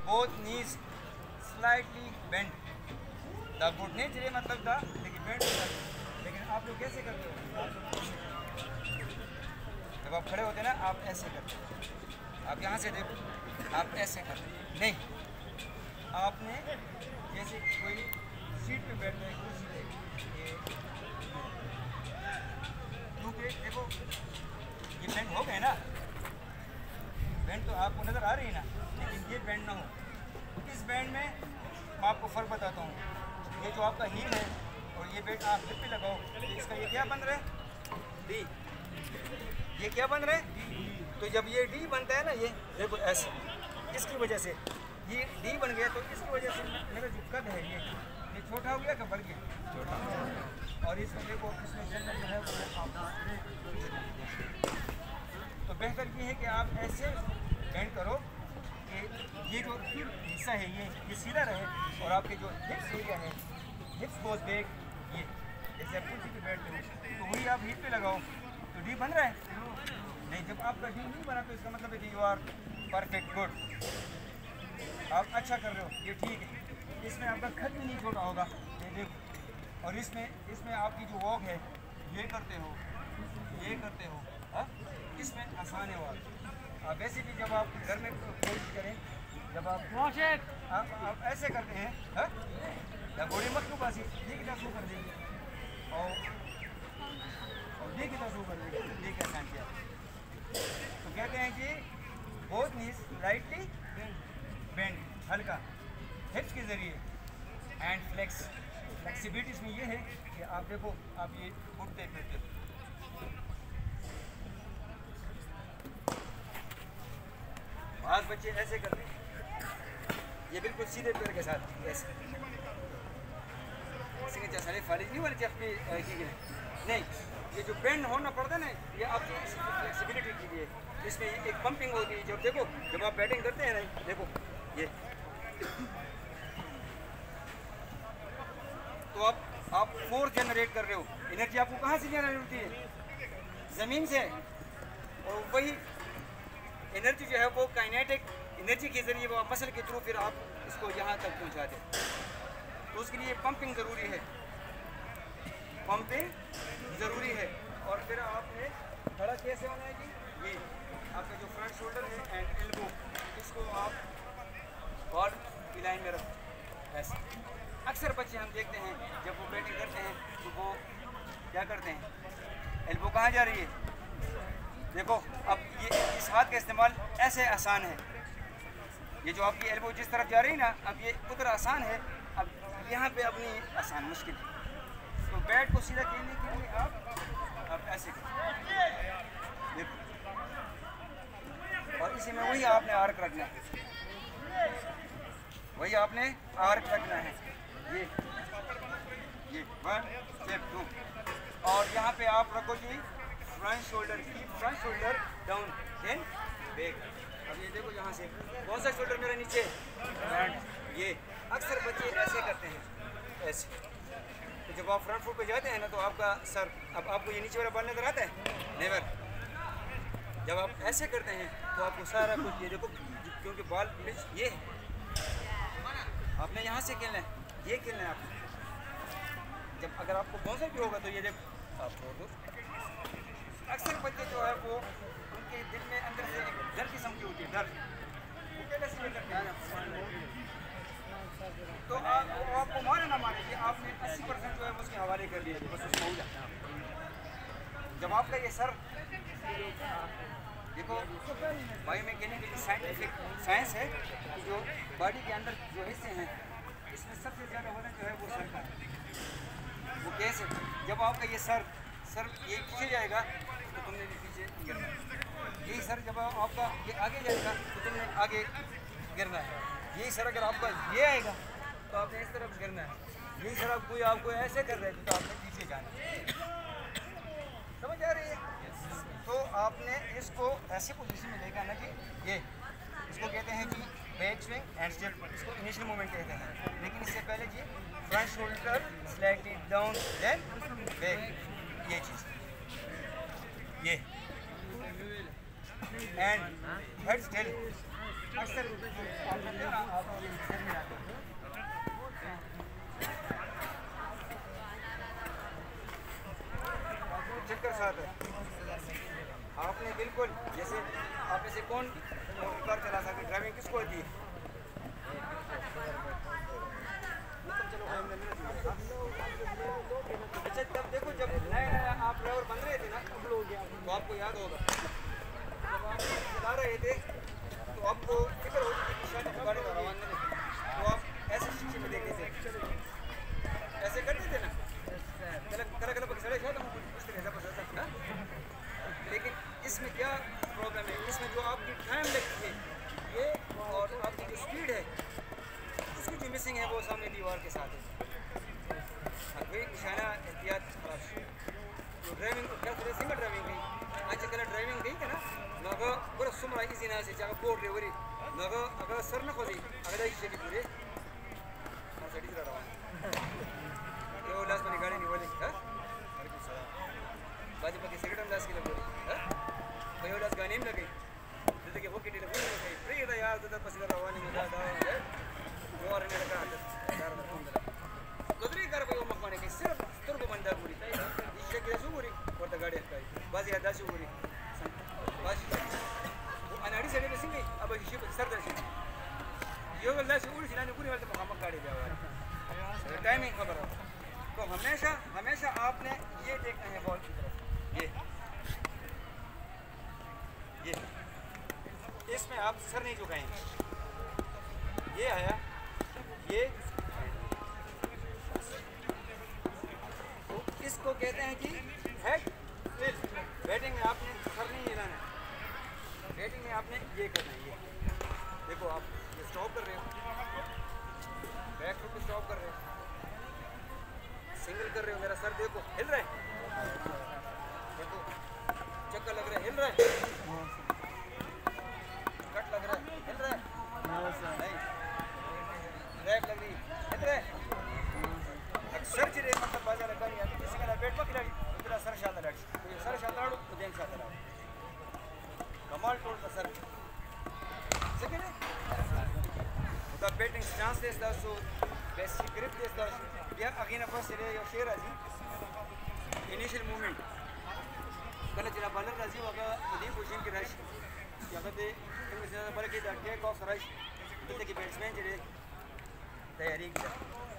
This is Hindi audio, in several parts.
both knees slightly bent. The घुटने चलिए मतलब था लेकिन बेंड हो जाती है। लेकिन आप लोग कैसे करते हो? जब आप खड़े होते हैं ना आप ऐसे करते हो। आप यहाँ से देखो आप ऐसे करते हो नहीं, आपने जैसे कोई सीट पे बैठता है कुर्सी पे, ये क्योंकि देखो ये बेंड हो गए ना, बेंड तो आपको नज़र आ रही है ना, लेकिन ये बेंड ना हो। इस बेंड में मैं आपको फ़र्क बताता हूँ। ये जो आपका हील है और ये बेल्ट आप हिप पे लगाओ तो इसका ये क्या बन रहा है? डी। ये क्या बन रहा है? तो जब ये डी बनता है ना, ये देखो ऐसे, इसकी वजह से ये डी बन गया, तो इसकी वजह से मेरा जो कद है ये छोटा हो गया कि बढ़ गया? छोटा। और इसमें देखो इसमें जनरल जो है वो तो बेहतर ये है कि आप ऐसे बेंड करो कि ये जो हिस्सा है ये सीधा रहे और आपके जो हिप्स एरिया है, हिप्स गोज बैक, ये जैसे आप कुर्सी पे बैठते हो तो वही आप हिप पे लगाओ तो डी बन रहा है नहीं। जब आपका डी नहीं बना तो इसका मतलब है कि यू आर परफेक्ट, गुड, आप अच्छा कर रहे हो, ये ठीक है। इसमें आपका खत भी नहीं छोटा होगा, ये देखो। और इसमें आपकी जो वॉक है ये करते हो, ये करते हो, हाँ इसमें आसान है वॉक। आप वैसे भी जब आप घर में कोशिश करें, जब आप ऐसे करते हैं, हाँ या घोड़ी मत क्यों बासी, ये कितना शू कर देंगे और ये कितना शू कर देंगे, ये क्या आसान किया। तो कहते हैं कि बोथ नीज राइटली बेंड, हल्का हिप्स के ज़रिए एंड फ्लेक्सिबिलिटी इसमें ये है कि आप देखो आप ये उठते फिरते हो, आज बच्चे ऐसे करते हैं, ये बिल्कुल सीधे पैर के साथ ऐसे, सारे फालिज नहीं वाले आपकी नहीं, ये जो बेंड होना पड़ता है ना ये आपकी फ्लेक्सिबिलिटी के लिए। इसमें एक पंपिंग होती है, जब देखो जब आप बैटिंग करते हैं ना, देखो ये तो आप फोर्स जनरेट कर रहे हो, एनर्जी आपको कहाँ से जनरेट होती है? ज़मीन से। और वही एनर्जी जो है वो काइनेटिक एनर्जी के ज़रिए वो मसल के थ्रू फिर आप इसको यहाँ तक पहुँचाते हैं। तो उसके लिए पंपिंग ज़रूरी है, पंपिंग ज़रूरी है। और फिर आपने खड़ा कैसे होना है जी? ये आपका जो फ्रंट शोल्डर है एंड एल्बो, इसको आप बॉल की लाइन में रखो ऐसे। अक्सर बच्चे हम देखते हैं जब वो बैटिंग करते हैं तो वो क्या करते हैं, एल्बो कहाँ जा रही है? देखो अब ये इस हाथ का इस्तेमाल ऐसे आसान है, ये जो आपकी एल्बो जिस तरफ जा रही है ना, अब ये उधर आसान है, अब यहाँ पे अपनी आसान मुश्किल है। तो बैट को सीधा खेलने के लिए आप ऐसे देखो, और इसी में वही आपने आर्क रखना है, वही आपने आर्क रखना है, ये 1 स्टेप 2। और यहाँ पे आप रखो जी front shoulder, keep front shoulder down then back. अब ये देखो यहाँ से कौन सा शोल्डर मेरा नीचे, फ्रंट। ये अक्सर बच्चे ऐसे करते हैं ऐसे, तो जब आप फ्रंट फुट पे जाते हैं ना तो आपका सर, अब आपको ये नीचे वाला बाल नजर आता है? नेवर। जब आप ऐसे करते हैं तो आपको सारा कुछ ये देखो, क्योंकि बॉल ये है, आपने यहाँ से खेलना है, ये खेलना है आपको। जब अगर आपको बाउंसर भी होगा तो ये देखो आप छोड़ दो। अक्सर बच्चे जो है वो उनके दिल में अंदर से एक डर किस्म की होती है, डर, वो क्या कैसे करते हैं तो आपको मारे ना मारे, ये आपने 80% जो है उसके हवाले कर दिया, बस उसको हो जाता है। जब आपका ये सर देखो, बायोमैकेनिकल साइंटिफिक साइंस है कि जो बॉडी के अंदर जो हिस्से हैं इसमें सबसे ज़्यादा वजन जो है वो सर का है। वो कैसे, जब आपका ये सर ये पीछे जाएगा तो तुमने भी पीछे गिरना है, यही सर जब आपका ये आगे जाएगा तो तुमने आगे गिरना है, यही सर अगर आपका ये आएगा तो आपने इस तरफ गिरना है, यही सर आप कोई आपको ऐसे कर रहे थे तो आपने पीछे जाना है। समझ आ रही है? तो आपने इसको ऐसी पोजीशन में लेकर आना कि ये इसको कहते हैं जी बैक स्विंग एंड स्टिल, इसको इनिशियल मूवमेंट कहते हैं। लेकिन इससे पहले जी front shoulder slightly down then back, ये चीज़ ये एंड हेड स्टिल अक्सर आप करते हो ना, आप ये सर में आते हो। चक्कर साथ है आपने बिल्कुल जैसे आप ऐसे कौन कार चला सकते, ड्राइविंग किसको होती है? अच्छा तब देखो जब नया आप ड्राइवर बन रहे थे ना तो आपको याद होगा जब आप चला रहे थे तो आपको फिक्र होती थी कि शायद गाड़ी का रवाना नहीं, तो आप ऐसे शीशे में देखते थे, ऐसे करते थे ना, कल सड़े शायद हम कुछ तरह से। लेकिन इसमें क्या प्रॉब्लम है, इसमें जो आपकी टाइम लगती है ये और आपकी जो स्पीड है उसकी जो मिसिंग है वो सामने दीवार के साथ है। वही निशाना एहतियात खराब जो ड्राइविंग क्या सिंगल ड्राइविंग गई आज कल ड्राइविंग गई ना नगा पूरा सुमरा इजी ना से जगह बोर्ड रे वरी नगा अगर सर न खोजी अगर इसे की पूरे ना सड़ी रहा ये लास्ट वाली गाड़ी नहीं बोली हां बाजी पकी सिगरेट लास्ट के लिए बोली हां भयो लास्ट गाने में लगी जैसे कि वो किटी ने बोली नहीं फ्री था यार तो पसीना रवानी में ज्यादा है जो और ने लगा यार गदरी कर भयो मखने के सिर्फ तुर्को बंदा पूरी इसे के सुगुरी और द गाड़ी है बाजी आदा सुगुरी बाजी वो अनाड़ी से में सिंगे अब इसे सर दर्शन यो वाला से उड़ी सिलाने पूरी वाले मकाम गाड़ी दे टाइमिंग खबर है तो हमेशा आपने ये देखना है बॉल की तरफ ये इसमें आप सर नहीं झुकाएंगे ये आया ये तो इसको कहते हैं कि हेड टिल्ट बैटिंग में आपने सर नहीं हिलाना है बैटिंग में आपने ये करना है ये देखो आप ये स्टॉप कर रहे हो बैक फुट पे स्टॉप कर रहे हो सिंगल कर रहे हो मेरा सर देखो हिल रहा है देखो चक्कर लग रहा है हिल रहा है कट लग रहा है हिल रहा है नहीं ब्रेक लग रही हिल रहा है अक्सर चिरे मतलब बाजार लगा नहीं आती किसी का बैट पर खिलाड़ी तेरा सर शादा लड़ी तो ये सर शादा लड़ो तो देन शादा लड़ो कमाल टोल का सर सेकंड है द बैटिंग चांस देस दासो बेसिक ग्रिप देस दासो या अगेन अपर से यो शेर आजी इनिशियल मूवमेंट कल जरा बॉलर राजी होगा यदि पोजीशन की रश या कदे इनमें से बॉल की टेक ऑफ रश तो की बैट्समैन जरे तैयारी की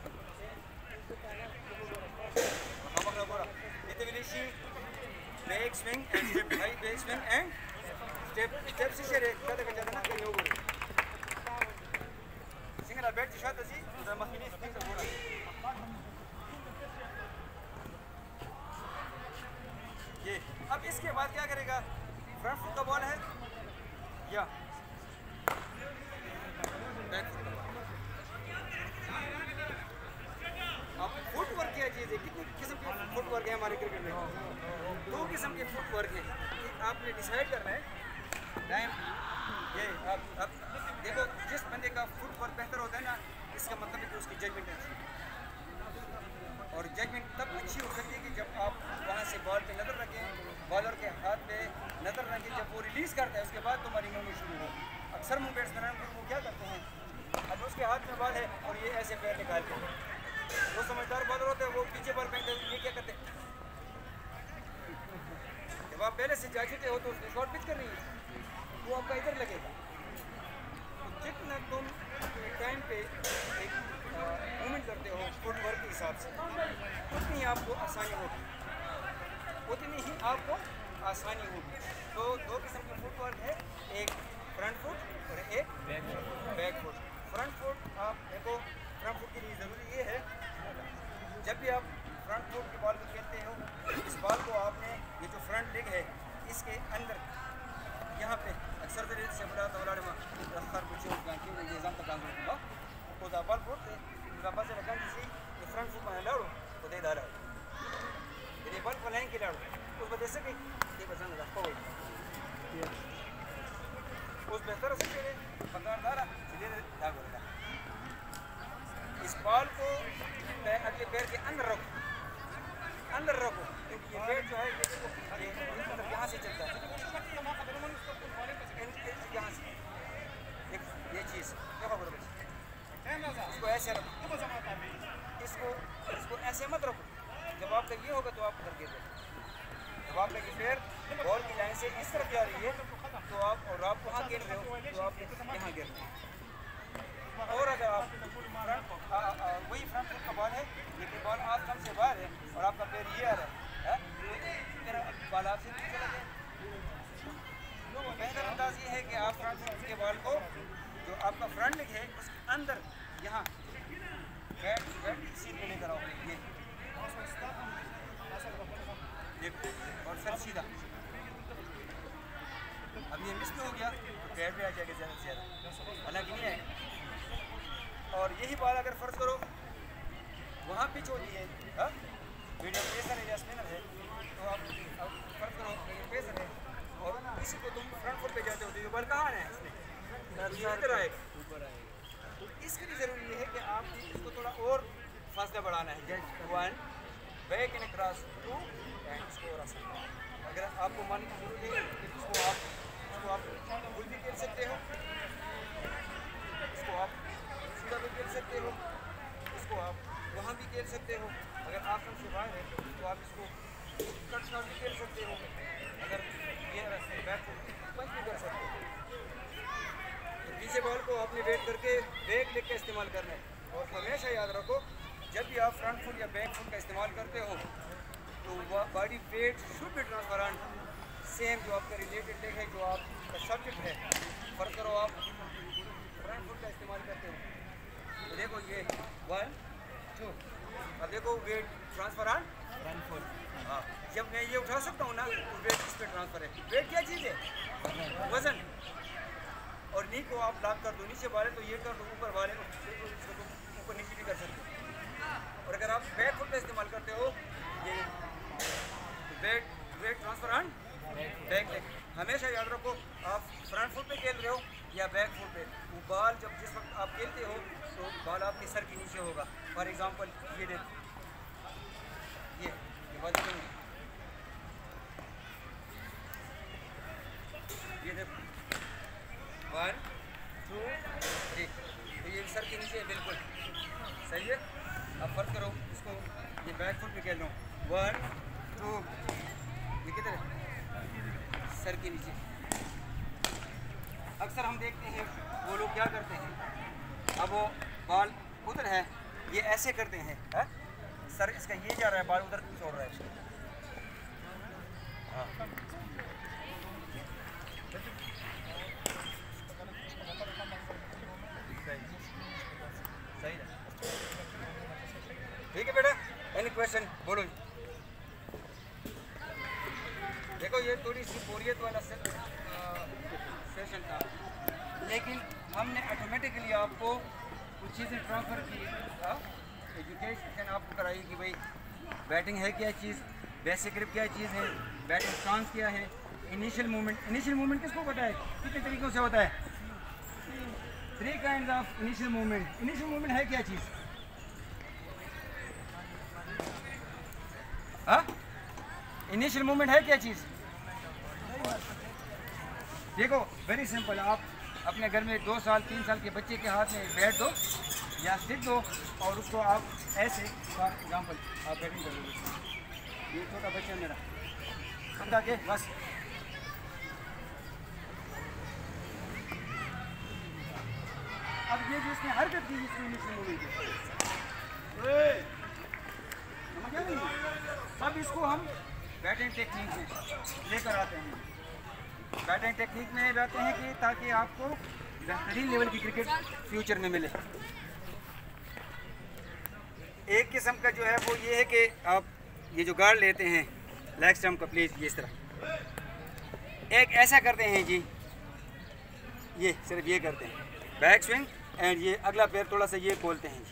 हम बोला इते विलिशी back swing and step high back swing and step से शेर कदे का जाना कहीं हो गई सिंगल बैट शॉट जी द मखनी स्पिन का बोला ये अब इसके बाद क्या करेगा फ्रंट फुट का बॉल है या बैक फुट का बॉल अब फुटवर्क क्या चीज़ है कितनी किस्म के फुटवर्क है हमारे क्रिकेट में दो किस्म के फुटवर्क है आपने डिसाइड करना है टाइम ये अब देखो जिस बंदे का फुटवर्क बेहतर होता है ना इसका मतलब है कि उसकी जजमेंट अच्छी है और जजमेंट तब अच्छी हो सकती है कि जब आप वहाँ से बॉल पे नज़र रखें बॉलर के हाथ पे नज़र रखें जब वो रिलीज़ करता है उसके बाद तुम्हारी मूवमेंट शुरू हो अक्सर मूव बैट्समैन वो क्या करते हैं अब उसके हाथ में बॉल है और ये ऐसे पैर निकालते हैं वो समझदार बॉलर होते हैं वो पीछे बॉल फेंकते हैं ये क्या करते हैं जब आप पहले से जा चुके हो तो उसने शॉर्ट पिच कर रही है वो आपका इधर लगेगा तो जितना तुम अपने टाइम पे एक मूवमेंट करते हो फुटवर्क के हिसाब से उतनी आपको आसानी होगी तो दो किस्म की फुटवर्क है एक फ्रंट फुट और एक बैक फुट फ्रंट फुट आप देखो फ्रंट फुट के लिए ज़रूरी ये है जब भी आप फ्रंट फुट की बॉल को खेलते हो इस बॉल को आपने ये जो फ्रंट लेग है इसके अंदर यहाँ पे अक्सर से बड़ा तौलाड़ में रफ्तार कुछ निज़ाम तक काम करूँगा तो बॉल फुट रबा से लगा किसी फ्रंट फुट में लड़ो तो दे डाला ये बॉल को लाइन के लड़ो उस वजह से कि ये बचाना रखा हो उस बेहतर से तेरे पकड़दार सीधे दाग होगा इस बॉल को अगले पैर के अंदर रखो क्योंकि ये पैर जो है ये यहाँ से चलता है यहाँ से इसको ऐसे रखो, इसको ऐसे मत रखो। जब आपका ये होगा तो आप उधर गिर जाओ। जब आपका पैर बॉल की लाइन से इस तरफ जा रही है तो आप वहाँ गिर रहे हो तो आप यहाँ गिर रहे हो। और अगर आप वही फ्रंट फुट का बॉल है लेकिन बॉल आप स्टंप से बाहर है और आपका पैर ये आ रहा है तो फिर बॉल आपसे नीचे चला जाए। बेहतर अंदाज ये है कि आप फ्रंट फुट के बॉल को जो आपका फ्रंट लेग है उसके अंदर यहाँ बैट सीट में लेकर आओ, ये और फिर सीधा। अब ये मिस हो गया तो पैर पे आ जाएगा ज़्यादा से ज़्यादा, हालांकि नहीं आएगा। और यही बॉल अगर फर्ज करो वहाँ पिच होती है, मीडियम पेसर है या स्पिनर है, तो आप फर्ज करो पेसर है और इसी को तुम फ्रंट फुट पे जाते हो तो ये बॉल कहाँ है इधर आएगा। तो इसके लिए ज़रूरी है कि आप इसको थोड़ा और फासला बढ़ाना है, just 1 back in cross 2 and इसको और आसान। अगर आपको मानने की जरूरत है कि इसको आप फुल भी खेल सकते हो, इसको आप सीधा भी खेल सकते हो, इसको आप वहाँ भी खेल सकते हो। अगर आप सबसे बाहर है तो आप इसको कट शॉट भी खेल सकते हो, अगर ये बैक पंच भी कर सकते हो। तो पीछे बॉल को आपने वेट करके बैक लेग का इस्तेमाल करना है। और हमेशा याद रखो जब भी आप फ्रंट फुट या बैक फुट का इस्तेमाल करते हो तो body weight should be transferred same जो आपका रिलेटेड लेग है, जो आपका सब्जेक्ट है। फर्क करो आप फ्रंट फुट का इस्तेमाल करते हो तो देखो ये 1 2, अब देखो वेट ट्रांसफरेंट फ्रंट फुट। हाँ, जब मैं ये उठा सकता हूँ ना तो वेट इस पर ट्रांसफर है। वेट क्या चीज़ है? वजन। और नी को आप लॉक कर दो, नीचे वाले तो ये कर दो, ऊपर वाले इसको तुम ऊपर नीचे भी कर सकते हो। और अगर आप बैक फुट का इस्तेमाल करते हो ये weight transfer on back leg. हमेशा याद रखो आप फ्रंट फुट पे खेल रहे हो या बैक फुट पे, वो बॉल जब जिस वक्त आप खेलते हो तो बॉल आपके सर के नीचे होगा। फॉर एग्जांपल ये देखो ये बॉल देखेंगे, ये देखो 1 2 3, तो ये सर के नीचे है बिल्कुल सही है। अब फर्क करो इसको, ये बैक फुट पे खेल रहा हूँ 1 2, ये किधर है? सर के नीचे। अक्सर हम देखते हैं वो लोग क्या करते हैं, अब वो बॉल उधर है ये ऐसे करते हैं, सर इसका ये जा रहा है, बॉल उधर छोड़ रहा है उसको। हाँ सही है, ठीक है बेटा। एनी क्वेश्चन बोलो। देखो ये थोड़ी सी बोरियत वाला सेशन था, लेकिन हमने ऑटोमेटिकली आपको कुछ चीज़ें ट्रांसफ़र की, एजुकेशन आपको कराई कि भाई बैटिंग है क्या चीज़, बेसिक ग्रिप क्या चीज़ है, बैटिंग स्टांस क्या है, इनिशियल मूवमेंट किसको पता है कितने तरीक़ों से होता है? 3 काइंड ऑफ इनिशियल मूवमेंट है क्या चीज़? हाँ, इनिशियल मूवमेंट है क्या चीज़? देखो वेरी सिंपल, आप अपने घर में 2 साल 3 साल के बच्चे के हाथ में बैट दो या स्टिक दो और उसको आप ऐसे, फॉर एग्जांपल आप बैटिंग करोगे, ये छोटा बच्चा मेरा समझा के बस अब ये जो इसने हरकत की इसमें इनिशियल मूवमेंट अब इसको हम बैटिंग टेक्निक में लेकर आते हैं। बैटिंग टेक्निक में लाते हैं कि ताकि आपको बेहतरीन लेवल की क्रिकेट फ्यूचर में मिले। एक किस्म का जो है वो ये है कि आप ये जो गार्ड लेते हैं लेग स्टंप का, प्लीज़ ये इस तरह एक ऐसा करते हैं जी, ये सिर्फ ये करते हैं बैक स्विंग एंड ये अगला पैर थोड़ा सा ये खोलते हैं जी,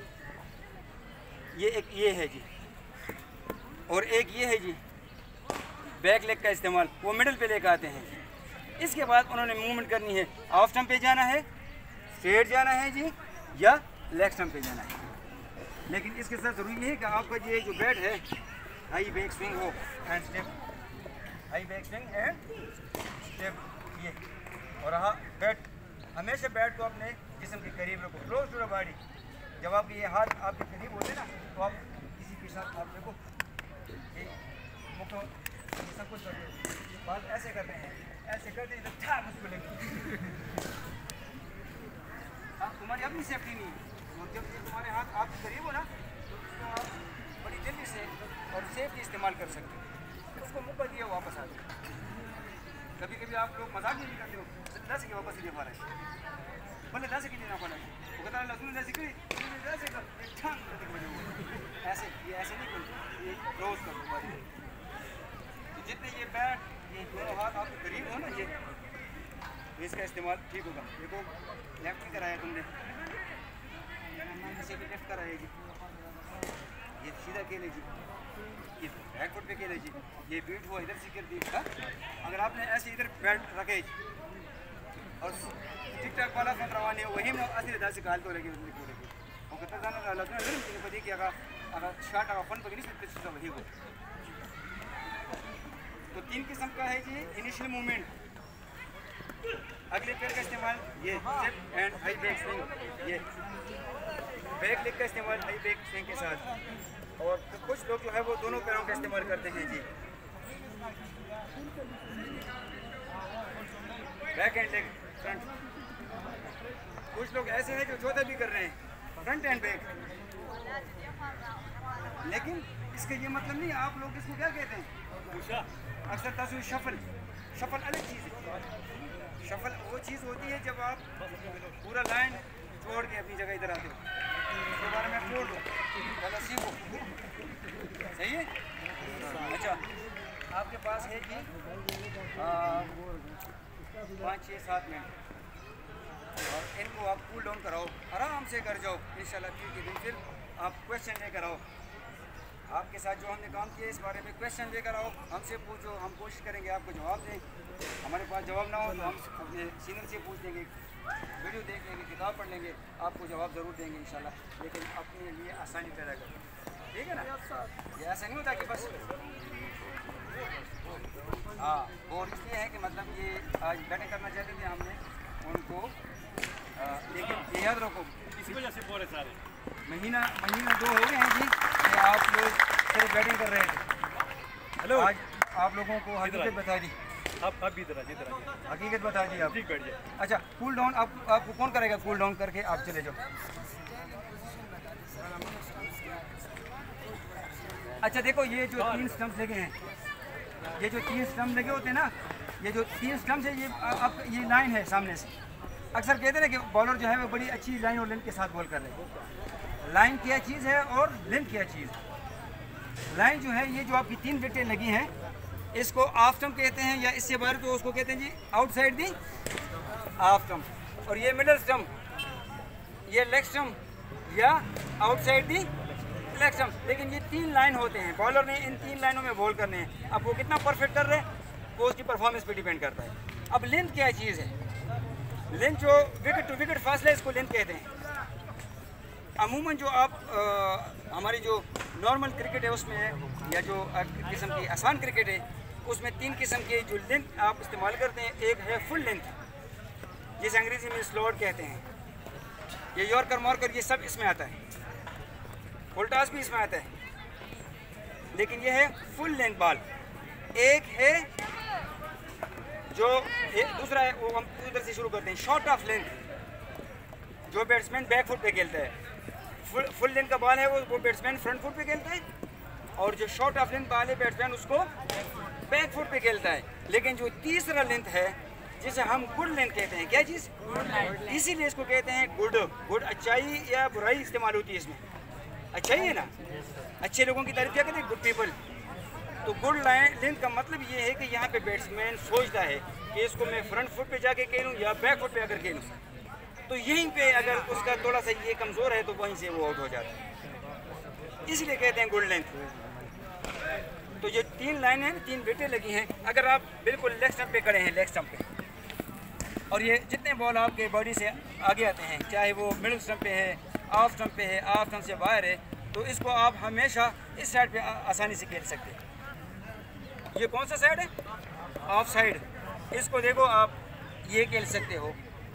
ये एक ये है जी, और एक ये है जी बैक लेग का इस्तेमाल, वो मिडल पे लेकर आते हैं। इसके बाद उन्होंने मूवमेंट करनी है, ऑफ स्टंप पे जाना है, स्ट्रेट जाना है जी, या लेग स्टंप पे जाना है। लेकिन इसके साथ ज़रूरी है कि आपका ये जो बैट है हाई बैक स्विंग हो and step, high back swing and step ये, और हाँ बैट हमेशा बैट को अपने जिस्म के करीब रखो, क्लोज टू द बॉडी। जब आपके ये हाथ आपके करीब होते हैं ना तो आप किसी के साथ आप देखो मुको सब कुछ करते हो, बात ऐसे करते हैं, ऐसे करते हैं तो ठाक उसको लेंगे। आप तुम्हारी अपनी सेफ्टी नहीं है, और जब ये तुम्हारे हाथ आपके करीब हो ना तो उसको आप बड़ी जल्दी से और सेफ्टी इस्तेमाल कर सकते हो। उसको मुक्का दिया वापस आ जाए। कभी कभी आप लोग मजाक भी नहीं करते हो, 10 के वापस दे पा रहे हैं, भले 10 के लिए ना पड़ा वो कहता है लहसुन जैसे करी ऐसे कर ऐसे, ये ऐसे नहीं करते, ये क्लोज कर दो। तो जितने ये बैट ये दोनों हाथ आपके करीब हो ना, ये इसका इस्तेमाल ठीक होगा। देखो लेफ्ट ही कराया तुमने, इसे भी लेफ्ट कराया जी, ये सीधा खेले जी, ये बैक फुट पे खेले जी, ये बीट हुआ इधर से कर दी। अगर आपने ऐसे इधर बैट रखे और टिक टाक वाला फोन रवाने वही में असली दाल से काल तो लगे वो कहता जाना लगना जरूर तीन पति कि अगर शॉट अगर फोन पकड़ी सकते तो वही हो। तो 3 किस्म का है जी इनिशियल मूवमेंट। अगले पैर का इस्तेमाल ये step and high back swing, ये बैक लेग का इस्तेमाल हाई बैक स्विंग के साथ। और तो कुछ लोग जो है वो दोनों पैरों का इस्तेमाल करते हैं जी, बैक एंड लेग फ्रंट। कुछ लोग ऐसे हैं जो चौथा भी कर रहे हैं, फ्रंट एंड बैक। लेकिन इसका ये मतलब नहीं, आप लोग इसको क्या कहते हैं अक्सर तस्वीर शफल। शफल अलग चीज़ है। शफल वो चीज़ होती है जब आप पूरा लाइन छोड़ के अपनी जगह इधर आते हो, उसके बारे में छोड़ दो, ज़्यादा सीखो, सही है। अच्छा आपके पास है कि 5, 6, 7 मिनट, और इनको आप कूल डाउन कराओ, आराम से कर जाओ। इंशाल्लाह के दिन फिर आप क्वेश्चन लेकर आओ, आपके साथ जो हमने काम किया इस बारे में क्वेश्चन लेकर आओ, हमसे पूछो, हम कोशिश करेंगे आपको जवाब दें। हमारे पास जवाब ना हो तो हम अपने सीनियर से पूछ लेंगे, वीडियो देख लेंगे, किताब पढ़ लेंगे, आपको जवाब ज़रूर देंगे इंशाल्लाह। लेकिन अपने लिए आसानी पैदा करें, ठीक है ना। ये ऐसा नहीं होता कि बस हाँ। और इसलिए है कि मतलब ये आज बैटिंग करना चाहते थे हमने उनको, लेकिन ये याद रखो इसी वजह से पूरे सारे महीना 2 हो गए हैं जी कि आप लोग सिर्फ बैटिंग कर रहे थे। हेलो आज आप लोगों को हकीकत बता दी, आप भी इधर हकीकत बता दी आप, ठीक बैठ जाए। अच्छा कूल डाउन आपको कौन करेगा? कूल डाउन करके आप चले जाओ। अच्छा देखो ये जो 3 स्टम्प्स लगे हैं, ये जो 3 स्टम्प लगे होते हैं ना, ये जो 3 स्टम्प्स है, ये अब ये लाइन है सामने से। अक्सर कहते हैं ना कि बॉलर जो है वो बड़ी अच्छी लाइन और लेंथ के साथ बॉल कर रहे हैं। लाइन क्या चीज़ है और लेंथ क्या चीज़? लाइन जो है ये जो आपकी 3 विकेटें लगी हैं, इसको ऑफ स्टम्प कहते हैं, या इससे बाहर तो उसको कहते हैं जी आउटसाइड दी ऑफ स्टम्प। और ये मिडल स्टम्प, ये लेग स्टम्प या आउटसाइड दी लेग स्टम्प। लेकिन ये 3 लाइन होते हैं, बॉलर ने इन 3 लाइनों में बॉल करने हैं। अब वो कितना परफेक्ट कर रहे हैं वो उसकी परफॉर्मेंस पे डिपेंड करता है। अब लेंथ क्या चीज़ है? लेंथ जो विकेट टू विकेट फासला है इसको लेंथ कहते हैं। अमूमन जो आप हमारी जो नॉर्मल क्रिकेट है उसमें है, या जो किस्म की आसान क्रिकेट है उसमें 3 किस्म के जो लेंथ आप इस्तेमाल करते हैं। एक है फुल लेंथ, जिसे अंग्रेज़ी में स्लॉट कहते हैं। ये यॉर्कर मॉर्कर ये सब इसमें आता है, फुल टॉस भी इसमें आता है। लेकिन ये है फुल लेंथ बॉल। एक है जो दूसरा है वो हम उधर से शुरू करते हैं, शॉर्ट ऑफ लेंथ, जो बैट्समैन बैक फुट पे खेलता है। फुल लेंथ का बॉल है वो बैट्समैन फ्रंट फुट पे खेलता है, और जो शॉर्ट ऑफ लेंथ बॉल है बैट्समैन उसको बैक फुट पे खेलता है। लेकिन जो तीसरा लेंथ है जिसे हम गुड लेंथ कहते हैं, क्या चीज़? इसीलिए इसको कहते हैं गुड। गुड अच्छाई या बुराई इस्तेमाल होती है इसमें। अच्छाई है ना, अच्छे लोगों की तारीफ क्या कहते हैं? Good people. तो गुड लेंथ का मतलब ये है कि यहाँ पे बैट्समैन सोचता है कि इसको मैं फ्रंट फुट पे जाके खेलूँ या बैक फुट पे अगर खेलूँ, तो यहीं पे अगर उसका थोड़ा सा ये कमज़ोर है तो वहीं से वो आउट हो जाता है। इसलिए कहते हैं गुड लेंथ। तो ये 3 लाइन हैं, 3 विकेटें लगी हैं। अगर आप बिल्कुल लेग स्टंप पे खड़े हैं, लेग स्टंप पे, और ये जितने बॉल आपके बॉडी से आगे आते हैं, चाहे वो मिडिल स्टंप पे है, ऑफ स्टंप पे है, ऑफ स्टंप से बाहर है, तो इसको आप हमेशा इस साइड पे आसानी से खेल सकते हैं। ये कौन सा साइड है? Off side. इसको देखो आप ये खेल सकते हो,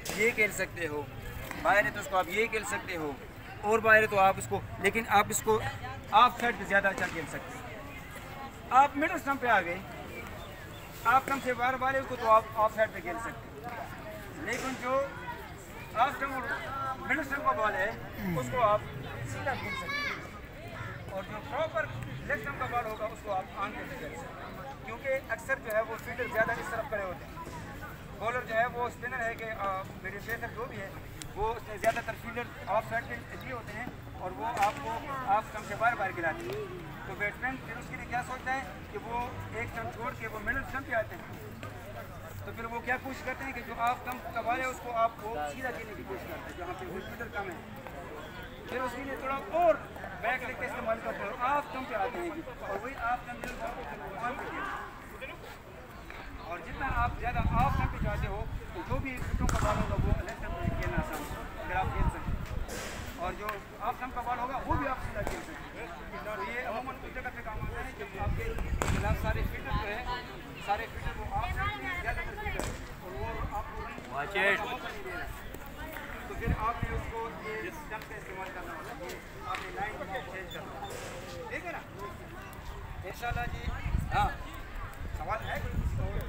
ये खेल सकते हो, बाहर है तो उसको आप ये खेल सकते हो, और बाहर है तो आप इसको, लेकिन आप इसको ऑफ साइड पे ज़्यादा अच्छा खेल सकते हो। आप मिडल स्टंप पे आ गए, आप कम से बार बार उसको तो आप ऑफ साइड पे खेल सकते हो, लेकिन जो ऑफ स्टंप मिडल स्टंप का बॉल है उसको आप सीधा खेल सकते हो, और जो प्रॉपर लेग स्टंप का बॉल होगा उसको आप ऑन पे खेल सकते हो, क्योंकि अक्सर जो है वो फील्डर ज़्यादा इस तरफ खड़े होते हैं। बॉलर जो है वो स्पिनर है कि मेरे पेसर जो भी है वो उसमें ज़्यादातर फील्डर ऑफ साइड के लिए होते हैं, और वो आपको ऑफ स्टंप से बार बार गिराते हैं। तो बैट्समैन फिर उसके लिए क्या सोचता है कि वो एक स्टंप छोड़ के वो मिडल स्टंप पे आते हैं, तो फिर वो क्या कोशिश करते हैं कि जो ऑफ स्टंप का बॉल है उसको आपको सीधा खेलने की कोशिश करते हैं, जहाँ पे वो फील्डर कम है। फिर उसके लिए थोड़ा और बैक लेग का इस्तेमाल करते हैं, ऑफ स्टंप पे आते हैं और वही ऑफ स्टंप मिडल स्टंप पे ऑन पे खेलते हैं। और जितना आप ज़्यादा ऑफ स्टंप पे जाते हो तो जो भी फिटों का बॉल होगा वो लेग स्टंप पे खेलना आसान है, अगर आप खेल सकते हैं, और जो ऑफ स्टंप का बॉल होगा वो भी आप सीधा खेल सकते हैं। तो ये अमूमन उस जगह पे काम आता है जब आपके खिलाफ सारे फील्डर जो है, सारे फील्डर वो ऑफ स्टंप पे ज़्यादातर फील्डर और वो आपको तो फिर आपने उसको ये स्टंप का इस्तेमाल करना होगा, ये आपने लाइन चेंज करना होगा, ठीक है ना इंशाल्लाह जी। हाँ, सवाल है कोई किसी को?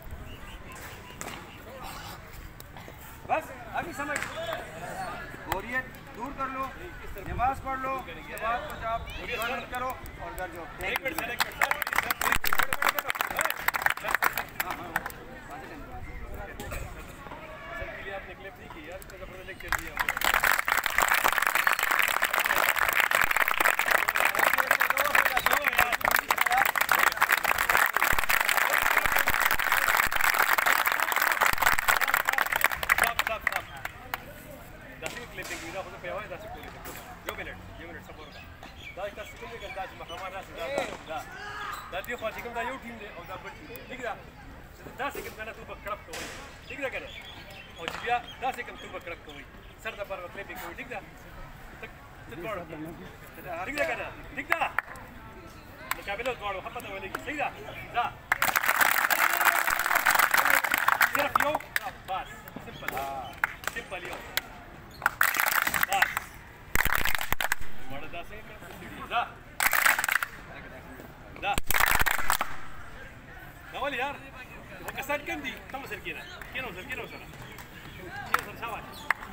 बस अभी समझ बोरियत दूर कर लो, नमाज पढ़ लो, उसके बाद कुछ आप इबादत करो और घर जाओ। आपने क्लिप नहीं की यार, तो लेक्चर दिया دي خاطر كم دا يو تيم او دا بل تيم ديك دا سكن انا تو بكرب کوي ديك دا کنه او چې بیا دا سکم تو بکرب کوي سر دا پر کلیپینګ کوي ديک دا ته ګور ديک دا کنه ديک دا مقابله ګورو هم پته ولګي صحیح دا دا صرف یو بس سمپل سمپل یو بس مړه دا څنګه دا دا ناولي يار وكسر كندي تم سر كينا كينا وصل كينا وصل كينا وصل سوا